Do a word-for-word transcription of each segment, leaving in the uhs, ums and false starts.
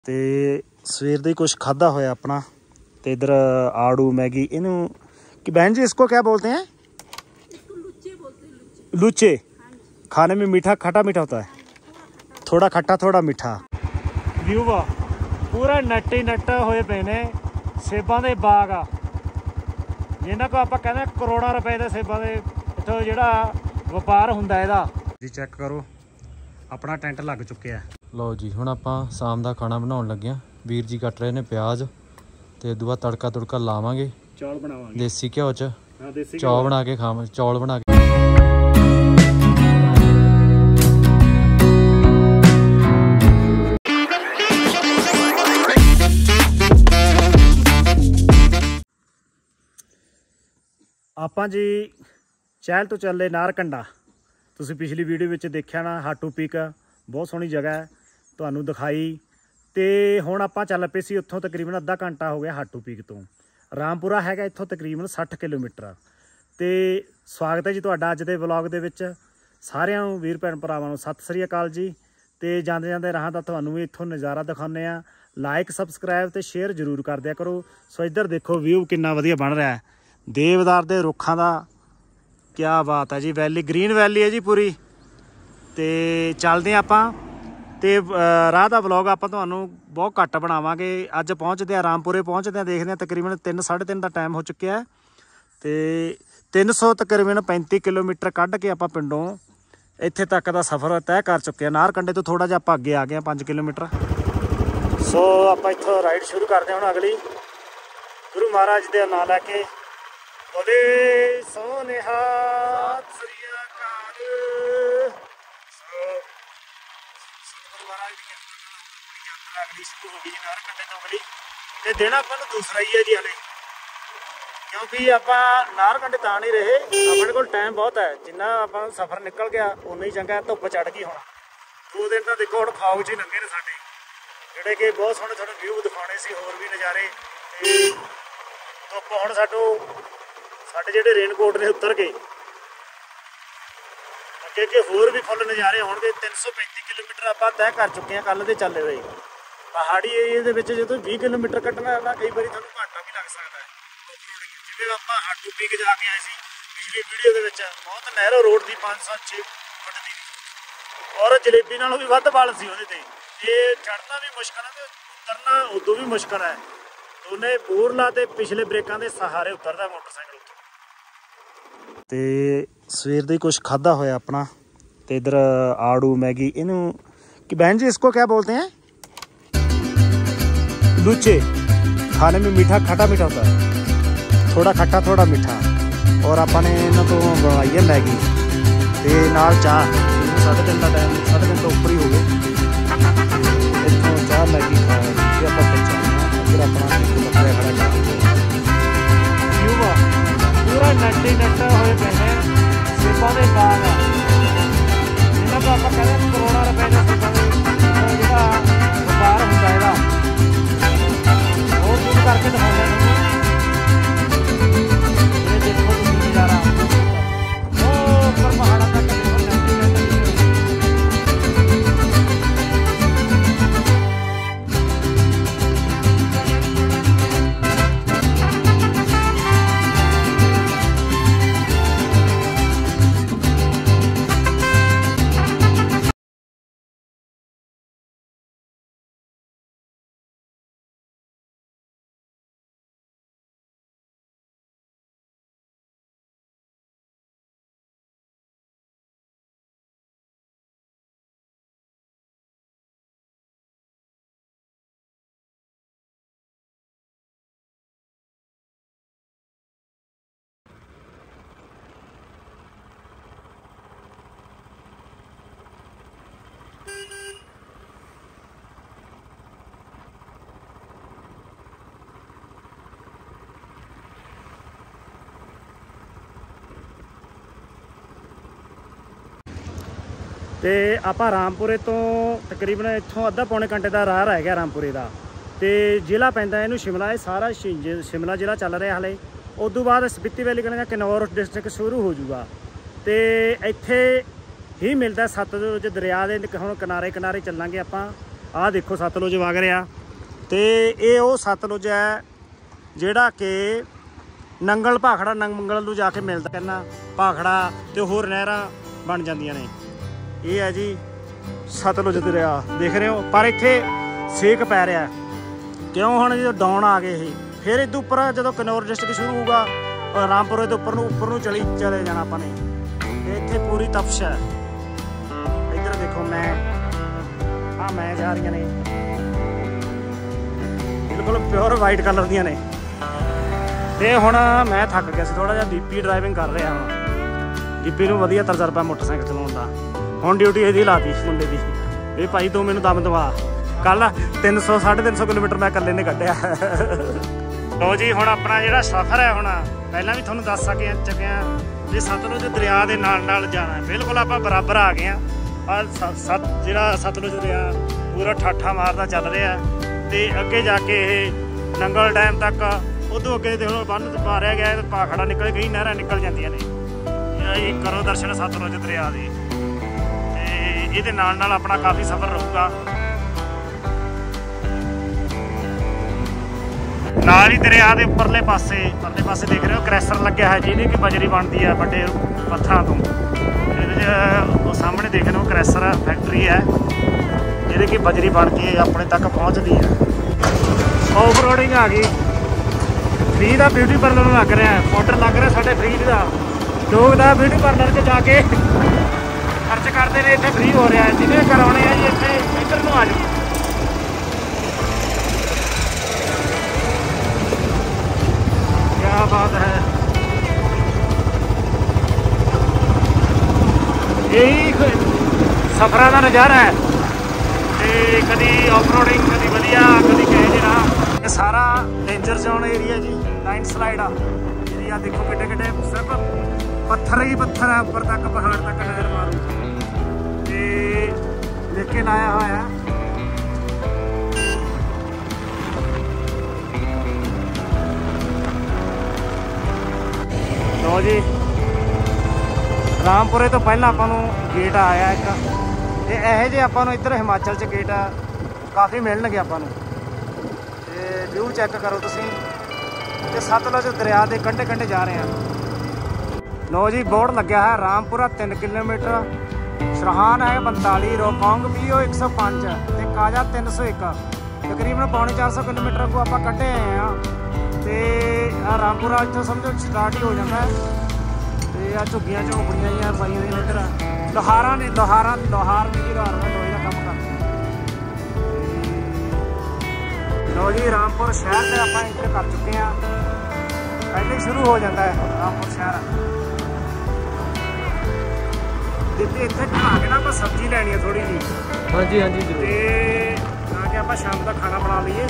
ਤੇ ਸਵੇਰ ਦਾ कुछ खादा होया अपना। तो इधर आड़ू मैगी इनू कि बहन जी इसको क्या बोलते हैं? इसको लुच्चे बोलते हैं। लुच्चे, लुच्चे। खाने में मीठा खट्टा मीठा होता है, थोड़ा खट्टा थोड़ा मीठा। व्यू वा पूरा नट ही नट होए पे ने सेबां दे बाग आ जिन्हां को आपां कहंदे करोड़ां रुपए दे सेबां दे इत्थों जिहड़ा ਵਪਾਰ ਹੁੰਦਾ ਇਹਦਾ। ਜੀ ਚੈੱਕ ਕਰੋ ਆਪਣਾ ਟੈਂਟ ਲੱਗ ਚੁੱਕਿਆ। ਲਓ ਜੀ ਹੁਣ ਆਪਾਂ ਸ਼ਾਮ ਦਾ ਖਾਣਾ ਬਣਾਉਣ ਲੱਗੇ ਆ। ਵੀਰ ਜੀ ਕੱਟ ਰਹੇ ਨੇ ਪਿਆਜ਼ ਤੇ ਉਦੋਂ ਬਾਅਦ ਤੜਕਾ ਤੁੜਕਾ ਲਾਵਾਂਗੇ, ਚੌਲ ਬਣਾਵਾਂਗੇ ਦੇਸੀ ਘਿਓ ਚ। ਹਾਂ ਦੇਸੀ ਚੌਲ ਬਣਾ ਕੇ ਖਾਵਾਂ ਚੌਲ ਬਣਾ ਕੇ। ਆਪਾਂ ਜੀ चहल तो चले नारकंडा। तुसीं पिछली वीडियो में देखा ना हाटू पीक बहुत सोहनी जगह है तुहानूं दिखाई। तो हुण आपां चल पे सी उत्थों तकरीबन अद्धा घंटा हो गया हाटू पीक तो। रामपुरा हैगा इत्थों तकरीबन सठ किलोमीटर। तो स्वागत है जी तुहाडा अज दे व्लॉग दे विच। सारिआं नूं वीर भैण भरावां नूं सत श्री अकाल जी। तो जांदे जांदे राह दा तुहानूं भी इत्थों नज़ारा दिखाउने आ। लाइक सबसक्राइब तो शेयर जरूर कर दिया करो। सो इधर देखो व्यू कितना वधिया बन रहा है देवदार दे रुखां दा। क्या बात है जी, वैली ग्रीन वैली है जी पूरी। तो चलते आपां ते राह का व्लॉग आपां तुहानूं बहुत घट बनावांगे। अज पहुँचते हैं रामपुरे पहुँचते हैं देखते हैं तकरीबन तीन साढ़े तीन का टाइम हो चुकिया है। तो तीन सौ तकरीबन पैंती किलोमीटर कढ़ के आपां पिंडों इत्थे तक का सफ़र तय कर चुके हैं। नारकंडे तो थोड़ा जिहा आपां अगे आ गए पाँच किलोमीटर। सो आपां इत्थों राइड शुरू करते हैं हुण अगली गुरु महाराज दे नाम लैके। बोले सोनेहा श्री अकाल। सतगुरु महाराज की यात्रा अगली शुरू हो गई नारकंडे तो अगली। ते दिन आपां नूं दूसरा ही है जी हले, क्योंकि आपां नारकंडे तां नहीं रहे अपने कोल टाइम बहुत है। जिन्ना आपां सफ़र निकल गया उन्ना ही चंगा। धुप्प चढ़ गई हुण दो दिन तो देखो हुण फाग च ही लंघे ने साडे, जिहड़े कि बहुत सोहणे सोहणे व्यू दिखाने सी होर भी नज़ारे। ते धुप्प हुण साडों साढ़े जोड़े रेनकोट ने उतर गए अगे अगे होर भी फुल नज़ारे होंगे। तीन सौ पैंती किलोमीटर आप तय कर चुके हैं कल के चल रहे। पहाड़ी एरिए के जो भी किलोमीटर कटना ना कई बार थोड़ा घंटा भी लग सकता है। जिवें आप हाटू पीक जाके आए सी पिछली वीडियो के बहुत नैरो रोड की पाँच सौ छे फुट की और जलेबी नालों भी वध बल सी उहदे ते। चढ़ना भी मुश्किल है तो उतरना उदों भी मुश्किल है। दोने बोरला ते पिछले ब्रेकों के सहारे उतरता मोटरसाइकिल। तो सवेर का कुछ खादा होया अपना। तो इधर आड़ू मैगी इनू कि बहन जी इसको क्या बोलते हैं? लुच्चे। खाने में मीठा खट्टा मीठा होता है, थोड़ा खट्टा थोड़ा मीठा। और अपने इन्हों तो बनवाई है मैगी ते नाल चाह। साढ़े तीन का टाइम साढ़े तीन तो उपर ही हो गए। इतों चाह मैगी खा के आप फिर अपना बकरिया खड़ा कर पूरा नट ही नट होए पे ने सेबां दे बाग आ जिन्हां को आपां कहंदे करोड़ां रुपए दे सेबां दे जिहड़ा वपार हुंदा ਇਹਦਾ ਹੋਰ दूर करके दिखाउंदे तुहानूं। ये देखो तुसीं नज़ारा ओ ऊपर पहाड़ां तक तो आप रामपुरे तो तकरीबन इतों अद्धा पौने घंटे का राह रह गया रामपुरे का। तो जिला पैंदा इनू शिमला है सारा शिमला जिला चल रहा हाले। उदों बाद स्पीति वैली कन्नै किन्नौर डिस्ट्रिक्ट शुरू हो जूगा। तो इत्थे ही मिलता सतलुज दरिया के हुण किनारे किनारे चलांगे आपां ਆਹ ਦੇਖੋ ਸਤਲੁਜ ਵਗ ਰਿਹਾ ਤੇ ਇਹ ਉਹ ਸਤਲੁਜ ਹੈ ਜਿਹੜਾ ਕਿ ਨੰਗਲ ਭਾਖੜਾ ਨੰਗਲ ਨੂੰ ਜਾ ਕੇ ਮਿਲਦਾ ਕਹਿੰਦਾ ਭਾਖੜਾ ਤੇ ਹੋਰ ਨਹਿਰਾਂ ਬਣ ਜਾਂਦੀਆਂ ਨੇ। ਇਹ ਹੈ ਜੀ ਸਤਲੁਜ ਦਰਿਆ, ਦੇਖ ਰਹੇ ਹੋ। ਪਰ ਇੱਥੇ ਸੇਕ ਪੈ ਰਿਹਾ ਕਿਉਂ? ਹੁਣ ਜਦੋਂ ਡਾਊਨ ਆ ਗਏ ਇਹ, ਫਿਰ ਇਹਦੇ ਉੱਪਰ ਜਦੋਂ ਕਿਨੌਰ ਡਿਸਟ੍ਰਿਕਟ ਸ਼ੁਰੂ ਹੋਊਗਾ ਰਾਮਪੁਰੇ ਦੇ ਉੱਪਰ ਨੂੰ ਉੱਪਰ ਨੂੰ ਚਲੀ ਚਲੇ ਜਾਣਾ ਆਪਾਂ ਨੇ। ਤੇ ਇੱਥੇ ਪੂਰੀ ਤਪਸ਼ ਹੈ। ਇੱਧਰ ਦੇਖੋ ਮੈਂ ਆਹ ਮੈਂ ਜਾ ਰਹੀਆਂ ਨੇ ਬਿਲਕੁਲ ਪਿਓਰ ਵਾਈਟ ਕਲਰ ਦੀਆਂ ਨੇ। ਤੇ ਹੁਣ ਮੈਂ ਥੱਕ ਗਿਆ ਸੀ ਥੋੜਾ ਜਿਹਾ, ਦੀਪੀ ਡਰਾਈਵਿੰਗ ਕਰ ਰਿਹਾ ਹੁਣ। ਦੀਪੀ ਨੂੰ ਵਧੀਆ ਤਜਰਬਾ ਮੋਟਰਸਾਈਕਲ ਚਲਾਉਣ ਦਾ। ਹੁਣ ਡਿਊਟੀ ਇਹਦੀ ਲਾਤੀ ਮੁੰਡੇ ਦੀ, ਇਹ ਭਾਈ ਤੂੰ ਮੈਨੂੰ ਦਮ ਦਵਾ। ਕੱਲ ਤਿੰਨ ਸੌ ਸਾਢੇ ਤਿੰਨ ਸੌ ਕਿਲੋਮੀਟਰ ਮੈਂ ਇਕੱਲੇ ਨੇ ਕੱਢਿਆ। ਲੋ ਜੀ ਹੁਣ ਆਪਣਾ ਜਿਹੜਾ ਸਫ਼ਰ ਹੈ, ਹੁਣ ਪਹਿਲਾਂ ਵੀ ਤੁਹਾਨੂੰ ਦੱਸ ਸਕੇ ਚੁੱਕੇ ਹਾਂ ਵੀ ਸਤਲੁਜ ਦਰਿਆ ਦੇ ਨਾਲ ਨਾਲ ਜਾਣਾ ਹੈ। ਬਿਲਕੁਲ ਆਪਾਂ ਬਰਾਬਰ ਆ ਗਏ ਹਾਂ। ਪਰ ਸਤ ਜਿਹੜਾ ਸਤਲੁਜ ਦਰਿਆ ਪੂਰਾ ਠਾਠਾ ਮਾਰਦਾ ਚੱਲ ਰਿਹਾ ਤੇ ਅੱਗੇ ਜਾ ਕੇ ਇਹ ਨੰਗਲ ਡੈਮ ਤੱਕ, ਉਦੋਂ ਅੱਗੇ ਤੇ ਹੁਣ ਬੰਨ ਮਾਰਿਆ ਗਿਆ ਤੇ ਭਾਖੜਾ ਨਿਕਲ ਗਈ, ਨਹਿਰਾਂ ਨਿਕਲ ਜਾਂਦੀਆਂ ਨੇ। ਇਹ ਕਰੋ ਦਰਸ਼ਨ ਸਤਲੁਜ ਦਰਿਆ ਦੇ ਤੇ ਇਹਦੇ ਨਾਲ ਨਾਲ ਆਪਣਾ ਕਾਫੀ ਸਫ਼ਰ ਰਹੂਗਾ। ਨਾਲ ਹੀ ਦਰਿਆ ਦੇ ਉੱਪਰਲੇ ਪਾਸੇ ਪਰਲੇ ਪਾਸੇ ਦੇਖ ਰਹੇ ਹੋ ਕ੍ਰੈਸ਼ਰ ਲੱਗਿਆ ਹੈ, ਜਿਹਦੀ ਕਿ ਬਜਰੀ ਬਣਦੀ ਹੈ ਵੱਡੇ ਪੱਥਰਾਂ ਤੋਂ। ਇਹਦੇ 'ਚ ਉਹ ਸਾਹਮਣੇ ਦੇਖ ਰਹੇ ਹੋ ਕ੍ਰੈਸ਼ਰ ਫੈਕਟਰੀ ਹੈ, ਜਿਹਦੇ ਕਿ ਬਜਰੀ ਬਣ ਕੇ ਆਪਣੇ ਤੱਕ ਪਹੁੰਚਦੀ ਹੈ। ਆਫ ਰੋਡਿੰਗ ਆ ਗਈ। ਫ੍ਰੀ ਦਾ ਬਿਊਟੀ ਪਾਰਲਰ ਲੱਗ ਰਿਹਾ, ਪਾਊਡਰ ਲੱਗ ਰਿਹਾ ਸਾਡੇ ਫ੍ਰੀ ਦਾ। ਲੋਕ ਦਾ ਬਿਊਟੀ ਪਾਰਲਰ 'ਚ ਜਾ ਕੇ ਖਰਚ ਕਰਦੇ ਨੇ, ਇੱਥੇ ਫ੍ਰੀ ਹੋ ਰਿਹਾ। ਜਿਹਨੇ ਕਰਾਉਣੇ ਆ ਜੀ ਇੱਥੇ ਇੱਧਰ ਨੂੰ ਆ ਜਾਓ। ਕਿਆ ਬਾਤ ਹੈ। ਇਹੀ ਸਫ਼ਰਾਂ ਦਾ ਨਜ਼ਾਰਾ ਹੈ। ਤੇ ਕਦੀ ਆਫ ਰੋਡਿੰਗ, ਕਦੀ ਵਧੀਆ, ਕਦੀ ਕਹੇ ਜਿਹੜਾ। ਇਹ ਸਾਰਾ ਡੇਂਜਰ ਜ਼ੋਨ ਏਰੀਆ ਜੀ, ਲਾਈਨ ਸਲਾਈਡ ਆ ਏਰੀਆ। ਦੇਖੋ ਕਿੱਡੇ ਕਿੱਡੇ ਸਿਰਫ ਪੱਥਰ ਹੀ ਪੱਥਰ ਹੈ ਉੱਪਰ ਤੱਕ, ਪਹਾੜ ਤੱਕ ਨਜ਼ਰ ਮਾਰੂ। ਤੇ ਲਿਖ ਕੇ ਲਾਇਆ ਹੋਇਆ ਲੋ ਜੀ। ਰਾਮਪੁਰੇ ਤੋਂ ਪਹਿਲਾਂ ਆਪਾਂ ਨੂੰ ਗੇਟ ਆਇਆ ਇੱਕ, ਤੇ ਇਹੋ ਜਿਹੇ ਆਪਾਂ ਨੂੰ ਇੱਧਰ ਹਿਮਾਚਲ 'ਚ ਗੇਟ ਕਾਫੀ ਮਿਲਣਗੇ ਆਪਾਂ ਨੂੰ। ਤੇ ਵਿਊ ਚੈੱਕ ਕਰੋ ਤੁਸੀਂ। ਤੇ ਸਤਲੁਜ ਦਰਿਆ ਦੇ ਕੰਢੇ ਕੰਢੇ ਜਾ ਰਹੇ ਹਾਂ। ਲੋ ਜੀ ਬੋਰਡ ਲੱਗਿਆ ਹੈ ਰਾਮਪੁਰਾ ਤਿੰਨ ਕਿਲੋਮੀਟਰ, ਸਰਹਾਨ ਹੈ ਪੰਤਾਲੀ, ਰੋਪੌਂਗ ਪੀਓ ਇੱਕ ਸੌ ਪੰਜ ਤੇ ਕਾਜਾ ਤਿੰਨ ਸੌ ਇੱਕ। ਤਕਰੀਬਨ ਪੌਣੇ ਚਾਰ ਸੌ ਕਿਲੋਮੀਟਰ ਕੋ ਆਪਾਂ ਕੱਢੇ ਆਏ ਹਾਂ। ਤੇ ਆ ਰਾਮਪੁਰਾ ਇੱਥੋਂ ਸਮਝੋ ਸਟਾਰਟ ਹੀ ਹੋ ਜਾਂਦਾ। ਤੇ ਆ ਝੁੱਗੀਆਂ ਝੋਂਪੜੀਆਂ ਜਾਂ ਪਾਈਆਂ ਦੀਆਂ ਇੱਧਰ ਲੋਹਾਰਾਂ ਨੇ ਲੋਹਾਰਾਂ ਲੋਹਾਰ ਨੇ ਜੀ ਲੋਹਾਰ ਦਾ ਲੋਹੇ ਦਾ ਕੰਮ ਕਰਦੇ। ਲੋ ਜੀ ਰਾਮਪੁਰ ਸ਼ਹਿਰ ਤੇ ਆਪਾਂ ਇੰਟਰ ਕਰ ਚੁੱਕੇ ਹਾਂ। ਪਹਿਲੇ ਸ਼ੁਰੂ ਹੋ ਜਾਂਦਾ ਹੈ ਰਾਮਪੁਰ ਸ਼ਹਿਰ। ਜਿੱਥੇ ਇੱਥੇ ਖਾ ਕੇ ਨਾ ਆਪਾਂ ਸਬਜ਼ੀ ਲੈਣੀ ਹੈ ਥੋੜੀ ਜਿਹੀ। ਹਾਂਜੀ ਹਾਂਜੀ ਜ਼ਰੂਰ। ਤੇ ਆ ਕੇ ਆਪਾਂ ਸ਼ਾਮ ਦਾ ਖਾਣਾ ਬਣਾ ਲਈਏ।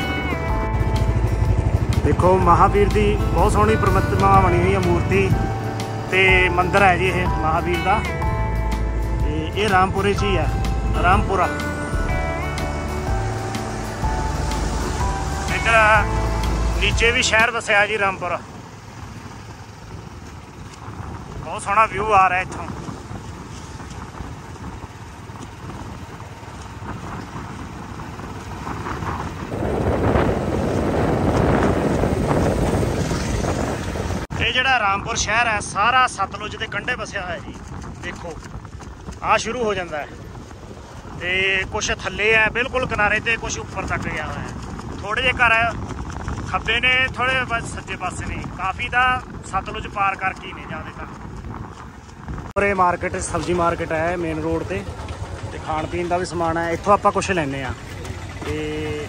ਦੇਖੋ ਮਹਾਵੀਰ ਦੀ ਬਹੁਤ ਸੋਹਣੀ ਪ੍ਰਤਿਮਾ ਬਣੀ ਹੋਈ ਹੈ, ਮੂਰਤੀ ਤੇ ਮੰਦਿਰ ਹੈ ਜੀ ਇਹ ਮਹਾਵੀਰ ਦਾ। ਤੇ ਇਹ ਰਾਮਪੁਰੇ 'ਚ ਹੀ ਹੈ, ਰਾਮਪੁਰਾ। ਇੱਧਰ ਨੀਚੇ ਵੀ ਸ਼ਹਿਰ ਵਸਿਆ ਜੀ ਰਾਮਪੁਰਾ। ਬਹੁਤ ਸੋਹਣਾ ਵਿਊ ਆ ਰਿਹਾ ਇੱਥੋਂ। ਇਹ ਜਿਹੜਾ ਰਾਮਪੁਰ ਸ਼ਹਿਰ ਹੈ ਸਾਰਾ ਸਤਲੁਜ ਦੇ ਕੰਢੇ ਵਸਿਆ ਹੋਇਆ ਜੀ। ਦੇਖੋ ਆ ਸ਼ੁਰੂ ਹੋ ਜਾਂਦਾ ਹੈ ਤੇ ਕੁਛ ਥੱਲੇ ਹੈ ਬਿਲਕੁਲ ਕਿਨਾਰੇ ਤੇ, ਕੁਛ ਉੱਪਰ ਤੱਕ ਗਿਆ ਹੋਇਆ ਹੈ। ਥੋੜੇ ਜਿਹੇ ਘਰ ਖੱਬੇ ਨੇ, ਥੋੜੇ ਬਸ ਸੱਜੇ ਪਾਸੇ ਨੇ। ਕਾਫੀ ਦਾ ਸਤਲੁਜ ਪਾਰ ਕਰਕੇ ਹੀ ਨੇ ਜ਼ਿਆਦਾ ਤਾਂ। ਉਰੇ ਮਾਰਕੀਟ, ਸਬਜ਼ੀ ਮਾਰਕੀਟ ਹੈ ਮੇਨ ਰੋਡ ਤੇ, ਤੇ ਖਾਣ ਪੀਣ ਦਾ ਵੀ ਸਮਾਨ ਹੈ। ਇੱਥੋਂ ਆਪਾਂ ਕੁਛ ਲੈਂਦੇ ਹਾਂ। ਤੇ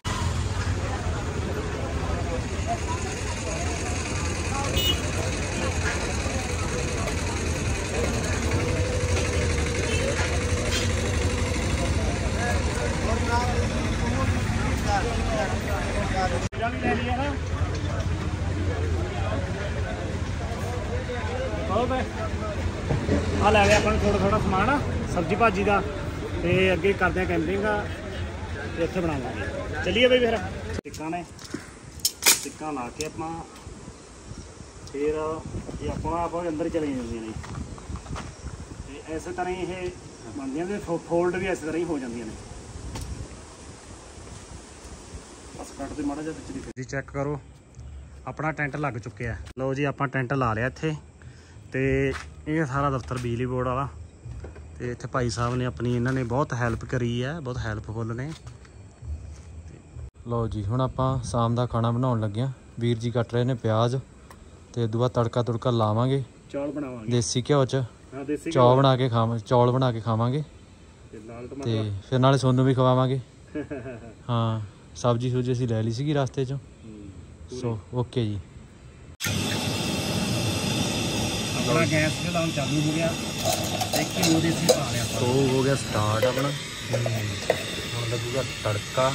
ਲੈ ਲਿਆ ਨਾ ਆ ਲੈ ਲਿਆ ਆਪਾਂ ਨੂੰ ਥੋੜਾ ਥੋੜਾ ਸਮਾਨ ਸਬਜ਼ੀ ਭਾਜੀ ਦਾ। ਤੇ ਅੱਗੇ ਕਰਦੇ ਆ ਕੈਂਪਿੰਗ ਤੇ ਇੱਥੇ ਬਣਾਵਾਂਗੇ। ਚੱਲੀਏ ਬਈ ਫਿਰ। ਟਿੱਕਾਂ ਨੇ ਟਿੱਕਾਂ ਲਾ ਕੇ ਆਪਾਂ ਫਿਰ ਇਹ ਆਪਣਾ ਆਪ ਅੰਦਰ ਚਲੇ ਜਾਂਦੀਆਂ ਨੇ। ਤੇ ਇਸੇ ਤਰ੍ਹਾਂ ਹੀ ਇਹ ਬਣਦੀਆਂ ਨੇ, ਫੋਲਡ ਵੀ ਇਸੇ ਤਰ੍ਹਾਂ ਹੀ ਹੋ ਜਾਂਦੀਆਂ ਨੇ। ਕੱਟ ਦੇ ਮਾੜਾ ਜਿਹਾ ਵਿੱਚ ਦੀ ਜੀ ਚੈੱਕ ਕਰੋ ਆਪਣਾ ਟੈਂਟ ਲੱਗ ਚੁੱਕਿਆ। ਲਓ ਜੀ ਆਪਾਂ ਟੈਂਟ ਲਾ ਲਿਆ ਇੱਥੇ ਤੇ ਇਹ ਸਾਰਾ ਦਫ਼ਤਰ ਬਿਜਲੀ ਬੋਰਡ ਵਾਲਾ ਤੇ ਇੱਥੇ ਭਾਈ ਸਾਹਿਬ ਨੇ ਆਪਣੀ ਇਹਨਾਂ ਨੇ ਬਹੁਤ ਹੈਲਪ ਕਰੀ ਹੈ, ਬਹੁਤ ਹੈਲਪਫੁੱਲ ਨੇ। ਲਓ ਜੀ ਹੁਣ ਆਪਾਂ ਸ਼ਾਮ ਦਾ ਖਾਣਾ ਬਣਾਉਣ ਲੱਗੇ ਹਾਂ। ਵੀਰ ਜੀ ਕੱਟ ਰਹੇ ਨੇ ਪਿਆਜ਼ ਤੇ ਉਦੋਂ ਬਾਅਦ ਤੜਕਾ ਤੁੜਕਾ ਲਾਵਾਂਗੇ, ਚੌਲ ਬਣਾਵਾਂਗੇ ਦੇਸੀ ਘਿਓ 'ਚ ਹਾਂ ਦੇਸੀ ਚੌਲ ਬਣਾ ਕੇ ਖਾਵਾਂ ਚੌਲ ਬਣਾ ਕੇ ਖਾਵਾਂਗੇ ਤੇ ਲਾਲ ਤੇ ਟਮਾਟਰ ਫਿਰ ਨਾਲੇ ਸੋਨੂੰ ਵੀ ਖਵਾਵਾਂਗੇ। ਹਾਂ ਸਬਜ਼ੀ ਸੁਬਜ਼ੀ ਅਸੀਂ ਲੈ ਲਈ ਸੀਗੀ ਰਸਤੇ 'ਚੋਂ। ਸੋ ਓਕੇ ਜੀ। ਆਪਣਾ ਗੈਸ ਤੇ ਲਾਉਣ ਚਾਲੂ ਹੋ ਗਿਆ। ਇੱਕ ਕਿਲੋ ਦੇਸੀ ਪਾ ਲਿਆ ਆਪਾਂ। ਤੋ ਹੋ ਗਿਆ ਸਟਾਰਟ ਆਪਣਾ। ਹੁਣ ਲੱਗੂਗਾ ਤੜਕਾ।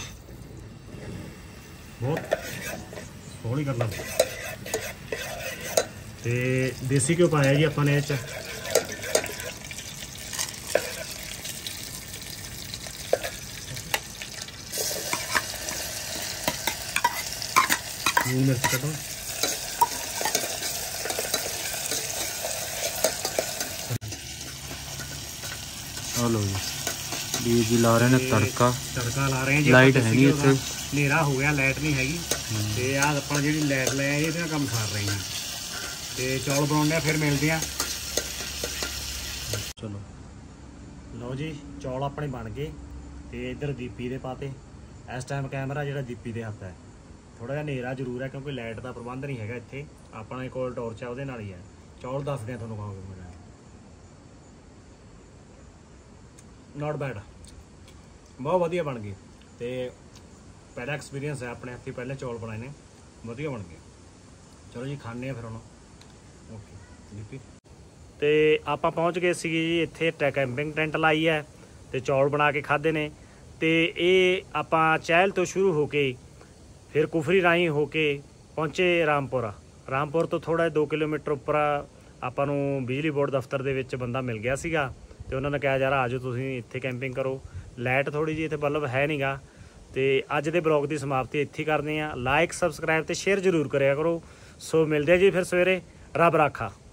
ਬਹੁਤ ਹੌਲੀ ਕਰਨਾ ਤੇ ਦੇਸੀ ਘਿਓ ਪਾਇਆ ਜੀ ਆਪਾਂ ਨੇ ਇਹ 'ਚ। ਲੂਣ ਮਿਰਚ ਕੱਟੋ। ਆ ਲਓ ਜੀ ਵੀਰ ਜੀ ਲਾ ਰਹੇ ਨੇ ਤੜਕਾ। ਤੜਕਾ ਲਾ ਰਹੇ ਹਾਂ ਜੀ। ਲਾਈਟ ਹੈ ਨਹੀਂ ਇੱਥੇ, ਹਨੇਰਾ ਹੋ ਗਿਆ, ਲਾਈਟ ਨਹੀਂ ਹੈਗੀ ਤੇ ਆਹ ਆਪਾਂ ਜਿਹੜੀ ਲਾਈਟ ਲੈ ਆਏ ਇਹਦੇ ਨਾਲ ਕੰਮ ਕਰ ਰਹੇ ਹਾਂ ਤੇ ਚੌਲ ਬਣਾਉਂਦੇ ਆ, ਫਿਰ ਮਿਲਦੇ ਆ। ਚਲੋ ਲਓ ਜੀ ਚੌਲ ਆਪਣੇ ਬਣ ਗਏ ਤੇ ਇੱਧਰ ਦੀਪੀ ਦੇ ਪਾਤੇ। ਇਸ ਟਾਈਮ ਕੈਮਰਾ ਜਿਹੜਾ ਦੀਪੀ ਦੇ ਹੱਥ ਹੈ। ਥੋੜਾ ਜਿਹਾ ਹਨੇਰਾ ਜ਼ਰੂਰ ਹੈ ਕਿਉਂਕਿ ਲਾਈਟ ਦਾ ਪ੍ਰਬੰਧ ਨਹੀਂ ਹੈਗਾ ਇੱਥੇ। ਆਪਣਾ ਕੋਲ ਟੋਰਚ ਆ ਉਹਦੇ ਨਾਲ ਹੀ ਹੈ। ਚੌਲ ਦੱਸਦੇ ਆ ਤੁਹਾਨੂੰ ਖਾਓਗੇ ਮੇਰਾ। ਨੋਟ ਬੈਡ, ਬਹੁਤ ਵਧੀਆ ਬਣ ਗਏ ਤੇ ਪਹਿਲਾ ਐਕਸਪੀਰੀਅੰਸ ਹੈ ਆਪਣੇ ਹੱਥੀਂ ਪਹਿਲੇ ਚੌਲ ਬਣਾਏ ਨੇ, ਵਧੀਆ ਬਣ ਗਏ। ਚਲੋ ਜੀ ਖਾਂਦੇ ਆ ਫਿਰ ਹੁਣ। ਓਕੇ ਦੀਪੀ। ਤੇ ਆਪਾਂ ਪਹੁੰਚ ਗਏ ਸੀਗੇ ਜੀ ਇੱਥੇ ਕੈਂਪਿੰਗ ਟੈਂਟ ਲਾਈ ਹੈ ਤੇ ਚੌਲ ਬਣਾ ਕੇ ਖਾਧੇ ਨੇ। ਤੇ ਇਹ ਆਪਾਂ ਚਹਿਲ ਤੋਂ ਸ਼ੁਰੂ ਹੋ ਕੇ ਫਿਰ ਕੁਫਰੀ ਰਾਹੀਂ ਹੋ ਕੇ ਪਹੁੰਚੇ ਰਾਮਪੁਰਾ। ਰਾਮਪੁਰ ਤੋਂ ਥੋੜ੍ਹਾ ਦੋ ਕਿਲੋਮੀਟਰ ਉੱਪਰ ਆਪਾਂ ਨੂੰ ਬਿਜਲੀ ਬੋਰਡ ਦਫ਼ਤਰ ਦੇ ਵਿੱਚ ਬੰਦਾ ਮਿਲ ਗਿਆ ਸੀਗਾ ਤੇ ਉਹਨਾਂ ਨੇ ਕਿਹਾ ਯਾਰ ਆ ਜਾਓ ਤੁਸੀਂ ਇੱਥੇ ਕੈਂਪਿੰਗ ਕਰੋ। ਲਾਈਟ ਥੋੜ੍ਹੀ ਜਿਹੀ ਇੱਥੇ ਬਲਬ ਹੈ ਨਹੀਂ ਗਾ। ਤੇ ਅੱਜ ਦੇ ਬਲੌਗ ਦੀ ਸਮਾਪਤੀ ਇੱਥੇ ਕਰਦੇ ਹਾਂ। ਲਾਈਕ ਸਬਸਕ੍ਰਾਈਬ ਤੇ ਸ਼ੇਅਰ ਜ਼ਰੂਰ ਕਰਿਆ ਕਰੋ। ਸੋ ਮਿਲਦੇ ਆ ਜੀ ਫਿਰ ਸਵੇਰੇ। ਰੱਬ ਰਾਖਾ।